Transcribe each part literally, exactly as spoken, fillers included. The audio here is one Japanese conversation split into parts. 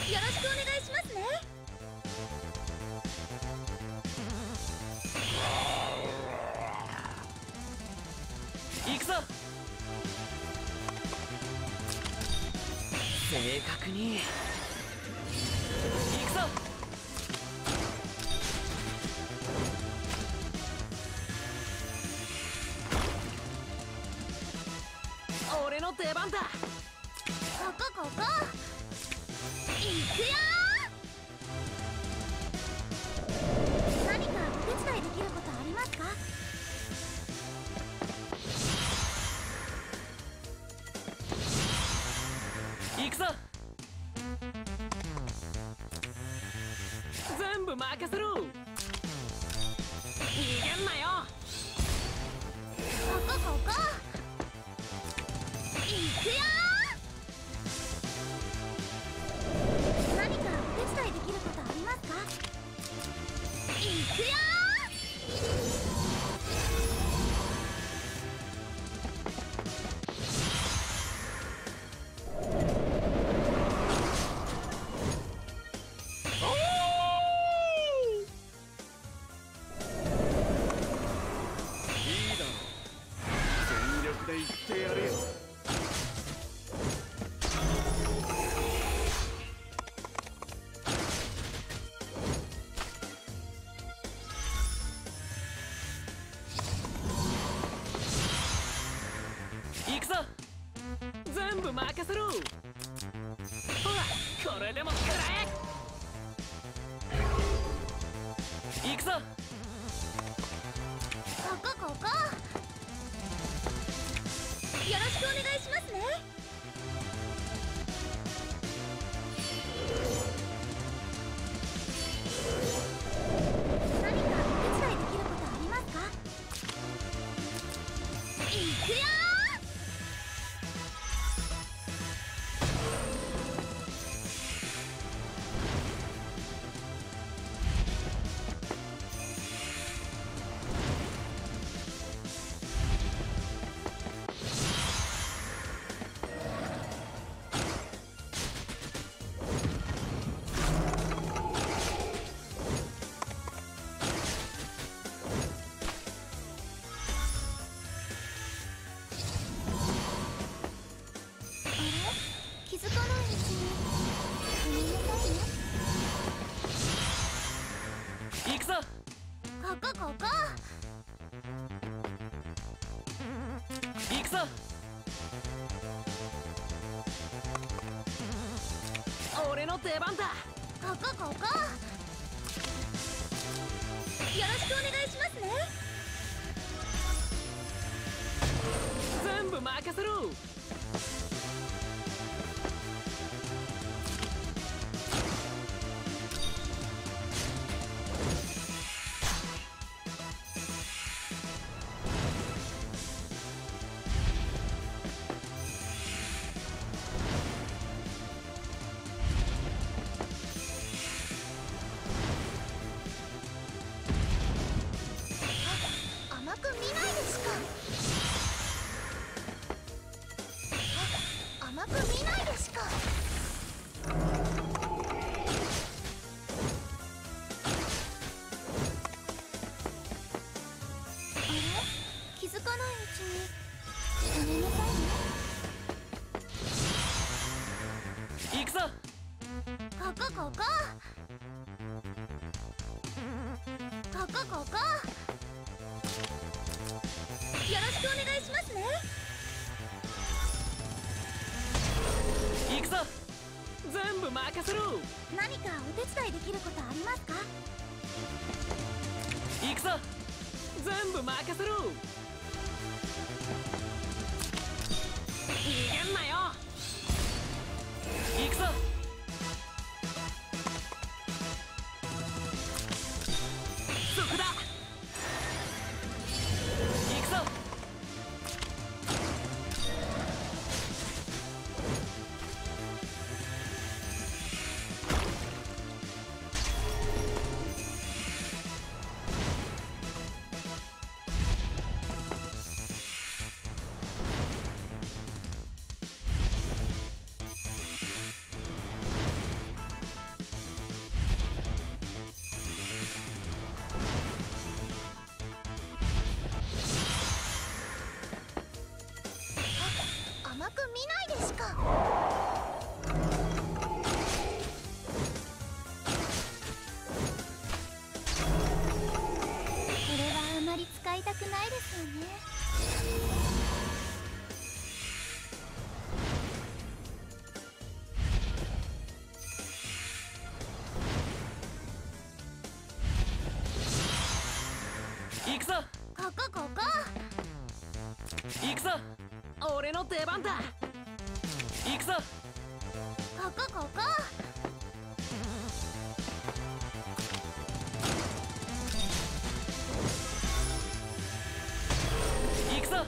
よろしくお願いしますね。 行くぞ。正確に行くぞ。俺の出番だ。こここここ行くよ。何かお手伝いできることありますか？ 行くぞ。全部任せろ。逃げんなよ。 ここここ行くよ。何かお手伝いできることありますか？行くよ。 で言ってやれよ。 行くぞ。全部任せろ。ほらこれでも食らえ。行くぞ。 ここここよろしくお願いしますね。何かお手伝いできることありますか？行くよ。気づかないうちにごめんなさいね。 行くぞ。 ここここ行くぞ。俺の出番だ。 ここここよろしくお願いしますね。 全部任せろ。 甘く見ないですか？あ、甘く見ないですか？あれ？気づかないうちにごめんなさいね。 行くぞ。 ここここここここよろしくお願いしますね。 行くぞ。全部任せろ。 何かお手伝いできることありますか？ 行くぞ。全部任せろ。逃げんなよ。行くぞ。そこだ。行くぞ。 いたくないですよね。 行くぞここここ。 行くぞ俺の出番だ行くぞここここ。 行くぞ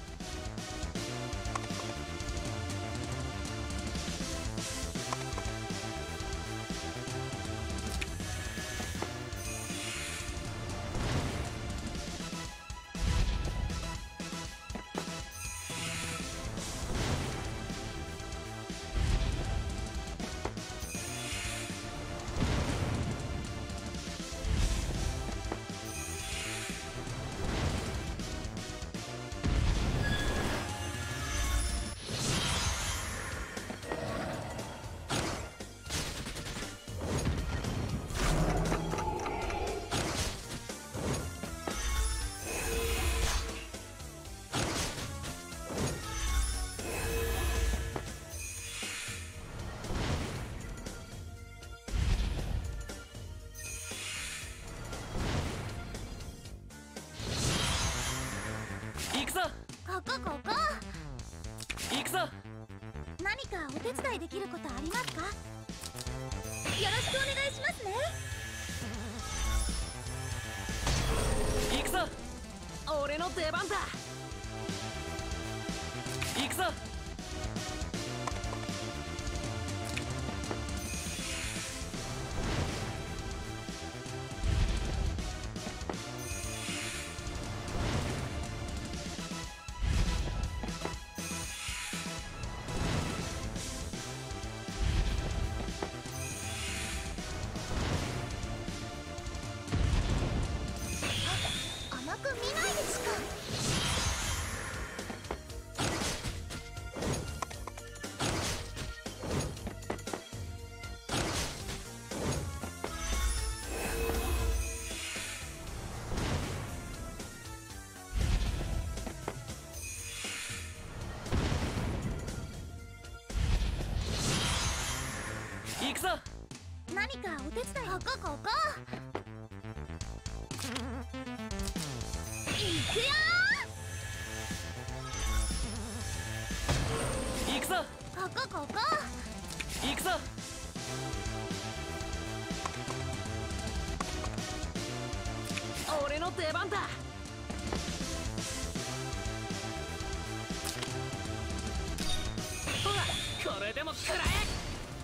行くぞここここ。 行くぞ何かお手伝いできることありますか？よろしくお願いしますね。 行くぞ俺の出番だ行くぞ甘く見ないでしか。 行くぞ何かお手伝い。ここここ。いくよ行くぞー。ここここ。 行くぞ俺の出番だほらこれでも食らえ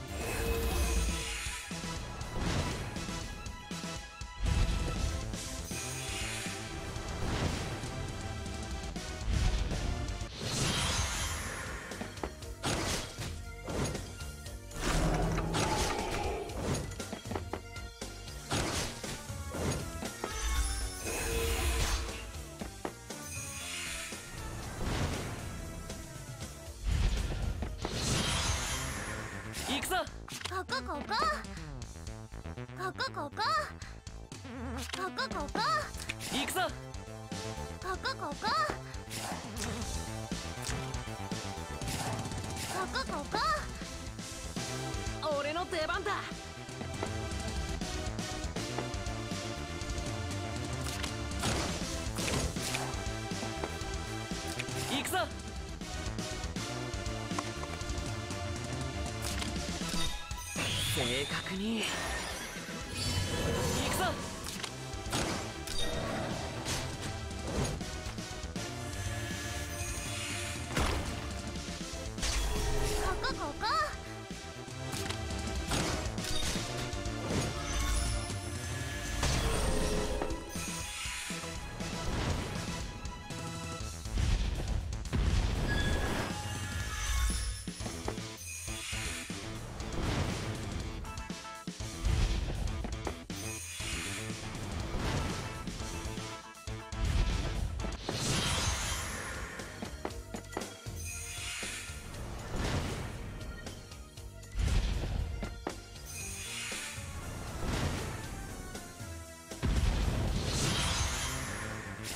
行くぞここここ。ここここ。ここここ。 行くぞここここ。ここここ。 俺の出番だ行くぞ正確に行くぞここここ。こ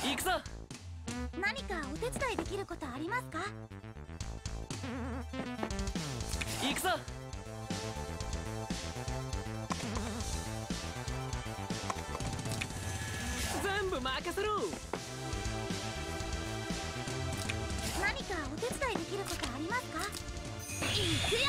行くぞ。 何かお手伝いできることありますか？ 行くぞ。全部任せろ。 何かお手伝いできることありますか？行くよ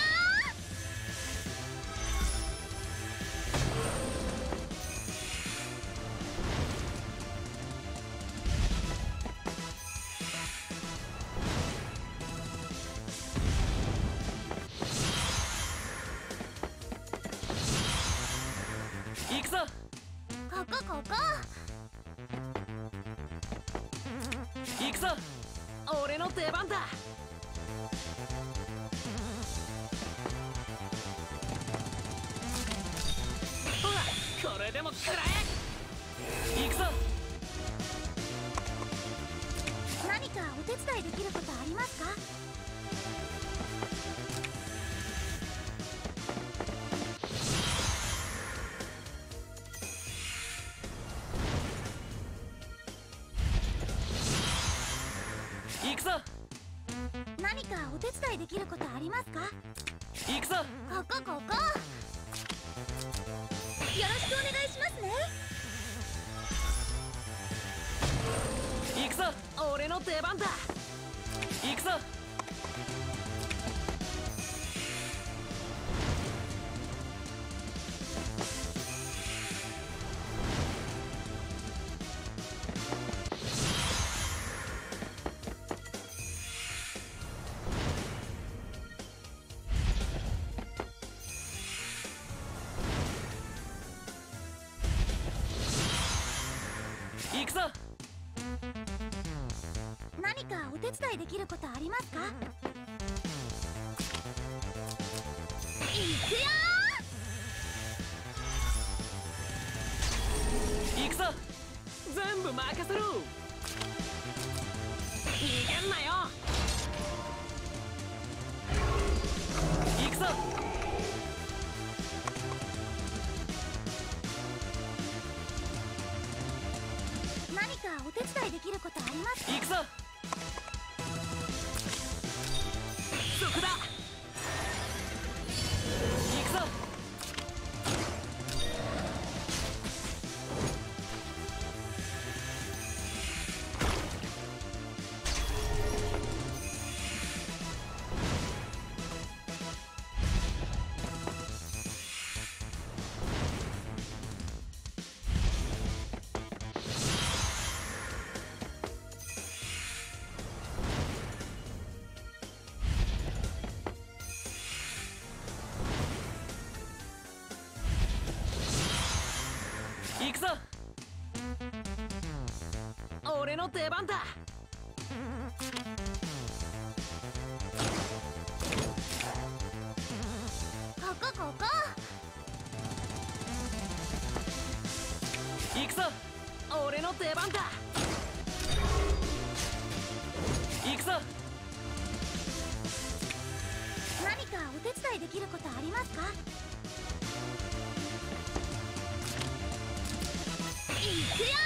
行くぞ。 ここここ。 行くぞ。俺の出番だ。ほらこれでも食らえ。行くぞ。 何かお手伝いできることありますか？ 行くぞ。 何かお手伝いできることありますか？ 行くぞ。 ここここ。よろしくお願いしますね。 行くぞ。俺の出番だ。行くぞ。行くぞ。 何かお手伝いできることありますか？行くよ行くぞ。全部任せろ。逃げんなよ。行くぞ。 何かお手伝いできることありますか？ 行くぞ。そこだ。行くぞ。行くぞ。俺の出番だ。 ここここ。 行くぞ。俺の出番だ。行くぞ。 何かお手伝いできることありますか？行くよ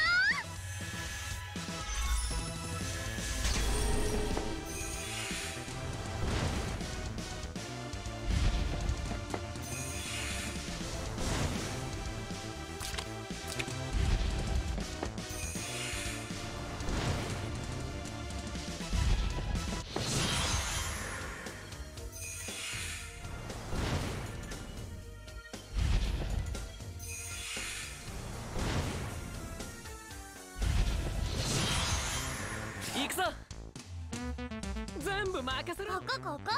行くぞ。全部任せろ。 ここここ。こ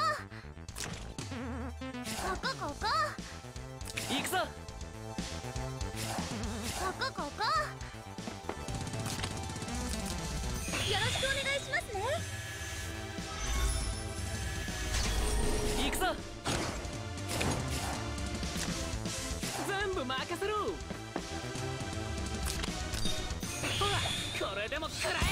こここ。 行くぞ。 ここここ。よろしくお願いしますね。 行くぞ。全部任せろ。ほらこれでも食らえ。